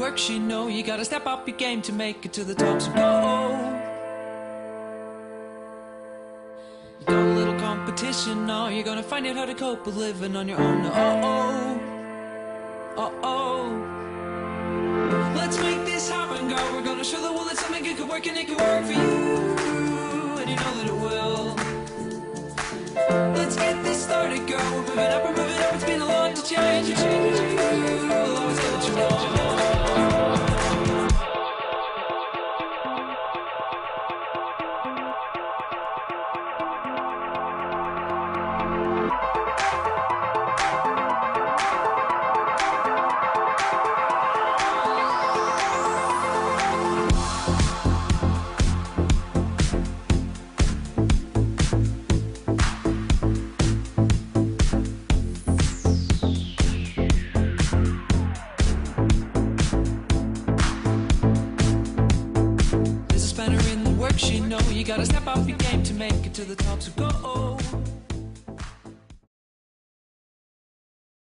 works, you know you gotta step up your game to make it to the top, so go. You got a little competition now, you're gonna find out how to cope with living on your own. Let's make this happen, girl. We're gonna show the world that something good could work, and it could work for you, and you know that it will. Let's get this started, girl. We're moving up, it's been a lot to change. We'll always get what you want. You know you gotta step up your game to make it to the top, so go.